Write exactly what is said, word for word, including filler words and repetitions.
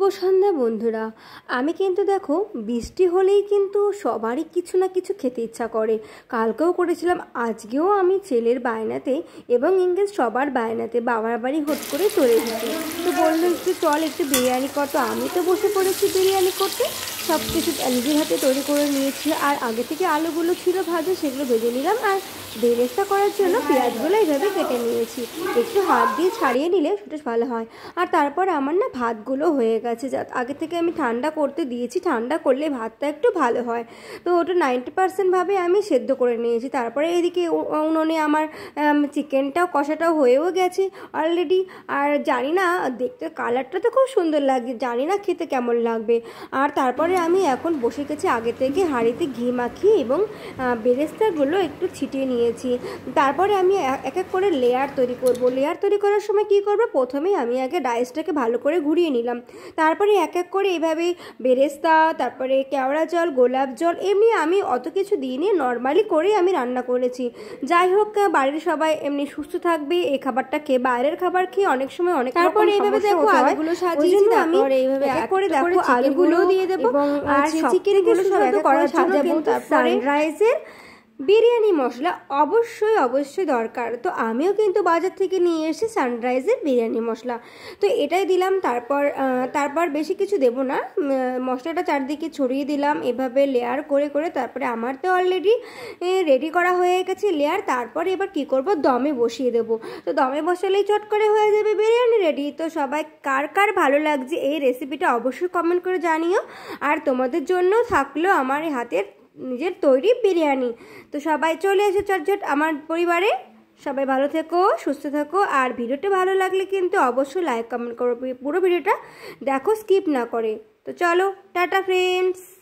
সন্ধ্যা বন্ধুরা, আমি কিন্তু দেখো বৃষ্টি হলেই কিন্তু সবারই কিছু না কিছু খেতে ইচ্ছা করে। কালকেও করেছিলাম, আজকেও আমি ছেলের বায়নাতে এবং ইংরেজ সবার বায়নাতে বাবার বাড়ি হুট করে চলে এসেছি। তো বললো একটু চল একটু বিরিয়ানি কর, তো আমি তো বসে পড়েছি বিরিয়ানি করতে। সব কিছু নিজের হাতে তৈরি করে নিয়েছি, আর আগে থেকে আলুগুলো ছিল ভাজা, সেগুলো ভেজে নিলাম, আর বেরেস্তা করার জন্য পেঁয়াজগুলো এইভাবে কেটে নিয়েছি। একটু হাত দিয়ে ছাড়িয়ে নিলে সেটা ভালো হয়। আর তারপর আমার না ভাতগুলো হয়ে গেছে, যা আগে থেকে আমি ঠান্ডা করতে দিয়েছি, ঠান্ডা করলে ভাতটা একটু ভালো হয়। তো ওটা নাইনটি পার্সেন্টভাবে আমি সেদ্ধ করে নিয়েছি। তারপরে এদিকে উনুনে আমার চিকেনটাও কষাটাও হয়েও গেছে অলরেডি। আর জানি না, দেখতে কালারটা তো খুব সুন্দর লাগছে, জানি না খেতে কেমন লাগবে। আর তারপরে আমি এখন বসে গেছি আগে থেকে হাঁড়িতে ঘি মাখিয়ে এবং বেরেস্তাগুলো একটু ছিটিয়ে নিয়েছি। তারপরে আমি এক এক করে লেয়ার তৈরি করব। লেয়ার তৈরি করার সময় কি করব, প্রথমেই আমি আগে রাইসটাকে ভালো করে ঘুরিয়ে নিলাম। তারপরে এক এক করে এইভাবে বেরেস্তা, তারপরে কেওড়া জল, গোলাপ জল, এমনি আমি অত কিছু দিইনি, নর্মালি করেই আমি রান্না করেছি। যাই হোক, বাড়ির সবাই এমনি সুস্থ থাকবে এই খাবারটা খেয়ে। বাইরের খাবার খেয়ে অনেক সময় অনেক তারপরে এইভাবে দেখো আলুগুলো সাজিয়েছি, তারপরে এইভাবে এক করে দেখো আলুগুলো দিয়ে দেবো, আর চিকেনগুলো সব করার জন্য তারপরে সানরাইজের বিরিয়ানি মশলা অবশ্যই অবশ্যই দরকার। তো আমিও কিন্তু বাজার থেকে নিয়ে এসেছি সানরাইজের বিরিয়ানি মশলা, তো এটাই দিলাম। তারপর তারপর বেশি কিছু দেব না, মশলাটা চারদিকে ছড়িয়ে দিলাম এভাবে লেয়ার করে করে। তারপরে আমার তো অলরেডি রেডি করা হয়ে গেছে লেয়ার। তারপর এবার কি করব, দমে বসিয়ে দেব। তো দমে বসালেই চট করে হয়ে যাবে বিরিয়ানি রেডি। তো সবাই কার কার ভালো লাগছে এই রেসিপিটা অবশ্যই কমেন্ট করে জানিও। আর তোমাদের জন্য থাকলো আমার হাতের নিজের তৈরি বিরিয়ানি। তো সবাই চলে এসে চটচট আমার পরিবারে। সবাই ভালো থেকো, সুস্থ থাকো। আর ভিডিওটা ভালো লাগলে কিন্তু অবশ্যই লাইক কমেন্ট করো, পুরো ভিডিওটা দেখো, স্কিপ না করে। তো চলো, টাটা ফ্রেন্ডস।